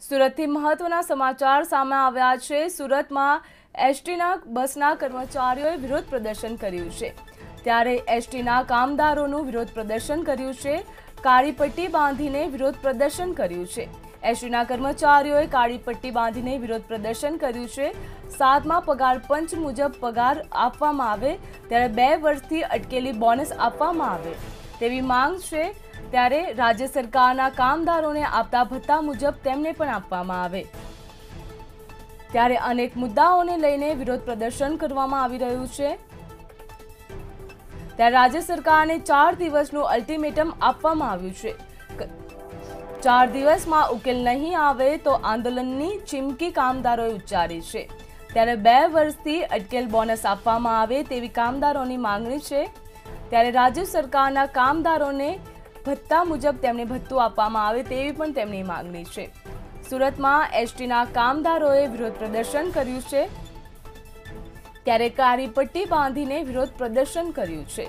સુરતથી મહત્વના સમાચાર સામે આવ્યા છે। સુરતમાં એસટીના બસના કર્મચારીઓએ વિરોધ પ્રદર્શન કર્યું છે, ત્યારે એસટીના કામદારોનું વિરોધ પ્રદર્શન કર્યું છે। કાળી પટ્ટી બાંધીને વિરોધ પ્રદર્શન કર્યું છે। એસટીના કર્મચારીઓએ કાળી પટ્ટી બાંધીને વિરોધ પ્રદર્શન કર્યું છે। 7મા પગાર પંચ મુજબ પગાર આપવામાં આવે, ત્યારે 2 વર્ષથી અટકેલી બોનસ આપવામાં આવે તેવી માંગ છે। ત્યારે રાજ્ય સરકારના કામદારોને આપતા ભત્તા મુજબ તેમને પણ આપવામાં આવે, ત્યારે અનેક મુદ્દાઓને લઈને વિરોધ પ્રદર્શન કરવામાં આવી રહ્યું છે। ત્યારે રાજ્ય સરકારને 4 દિવસનું અલ્ટિમેટમ આપવામાં આવ્યું છે। 4 દિવસમાં ઉકેલ નહીં આવે તો આંદોલનની ચીમકી કામદારોએ ઉચ્ચારી છે। ત્યારે 2 વર્ષથી અટકેલ બોનસ આપવામાં આવે તેવી કામદારોની માંગણી છે। ત્યારે રાજ્ય સરકારના કામદારોને ભત્તા મુજબ તેમને ભથ્થું આપવામાં આવે તેવી પણ તેમની માંગણી છે। સુરતમાં એસટીના કામદારોએ વિરોધ પ્રદર્શન કર્યું છે, ત્યારે કાળી પટ્ટી બાંધીને વિરોધ પ્રદર્શન કર્યું છે।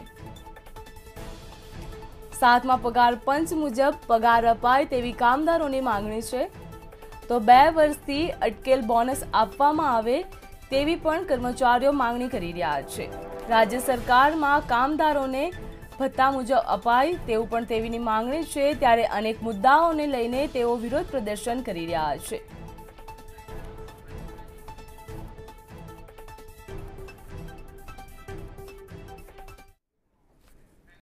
7મા પગાર પંચ મુજબ પગાર અપાય તેવી કામદારોની માંગણી છે, તો 2 વર્ષથી અટકેલ બોનસ આપવામાં આવે તેવી પણ કર્મચારીઓ માંગણી કરી રહ્યા છે। રાજ્ય સરકારમાં કામદારોને ભત્તા મુજબ અપાય તેવું પણ તેવીની માંગણી છે, ત્યારે અનેક મુદ્દાઓને લઈને તેઓ વિરોધ પ્રદર્શન કરી રહ્યા છે।